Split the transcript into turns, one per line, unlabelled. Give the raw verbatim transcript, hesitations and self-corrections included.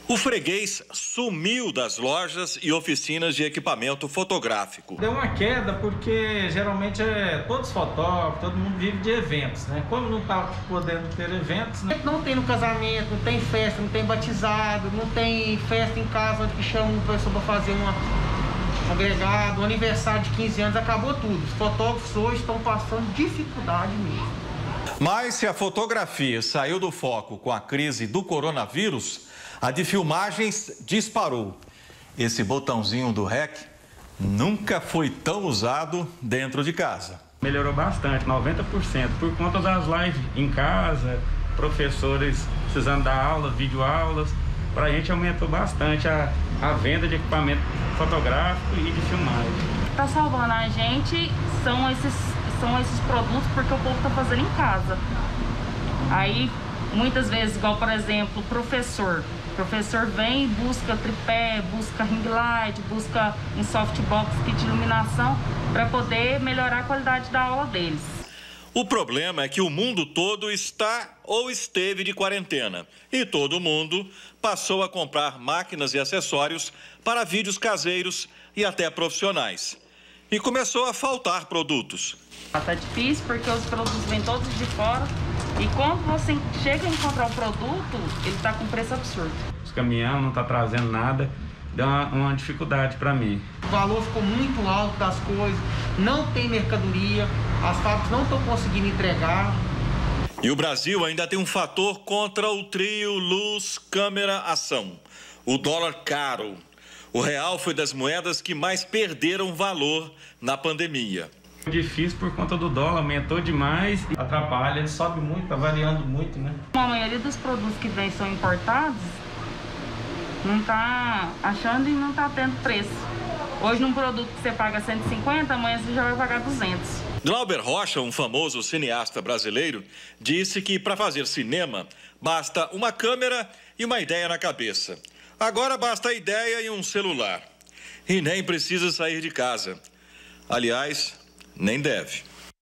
O freguês sumiu das lojas e oficinas de equipamento fotográfico.
Deu uma queda porque geralmente é todos fotógrafos, todo mundo vive de eventos, né? Como não está podendo ter eventos, né?
Não tem no casamento, não tem festa, não tem batizado, não tem festa em casa onde que chama uma pessoa para fazer uma, um agregado, um aniversário de quinze anos, acabou tudo. Os fotógrafos hoje estão passando dificuldade mesmo.
Mas se a fotografia saiu do foco com a crise do coronavírus, a de filmagens disparou. Esse botãozinho do R E C nunca foi tão usado dentro de casa.
Melhorou bastante, noventa por cento, por conta das lives em casa, professores precisando dar aulas, videoaulas. Para a gente aumentou bastante a, a venda de equipamento fotográfico e de filmagem.
Está salvando a gente são esses, são esses produtos porque o povo está fazendo em casa. Aí, muitas vezes, igual por exemplo, o professor. O professor vem e busca tripé, busca ring light, busca um softbox, kit de iluminação, para poder melhorar a qualidade da aula deles.
O problema é que o mundo todo está ou esteve de quarentena e todo mundo passou a comprar máquinas e acessórios para vídeos caseiros e até profissionais. E começou a faltar produtos.
Está difícil porque os produtos vêm todos de fora e quando você chega a encontrar o produto, ele está com preço absurdo.
Os caminhões não estão trazendo nada, deu uma, uma dificuldade para mim.
O valor ficou muito alto das coisas, não tem mercadoria, as fábricas não estão conseguindo entregar.
E o Brasil ainda tem um fator contra o trio luz, câmera, ação. O dólar caro. O real foi das moedas que mais perderam valor na pandemia.
Difícil por conta do dólar, aumentou demais.
Atrapalha, ele sobe muito, está variando muito, né?
A maioria dos produtos que vêm são importados, não está achando e não está tendo preço. Hoje, num produto que você paga cento e cinquenta, amanhã você já vai pagar duzentos.
Glauber Rocha, um famoso cineasta brasileiro, disse que para fazer cinema basta uma câmera e uma ideia na cabeça. Agora basta a ideia e um celular. E nem precisa sair de casa. Aliás, nem deve.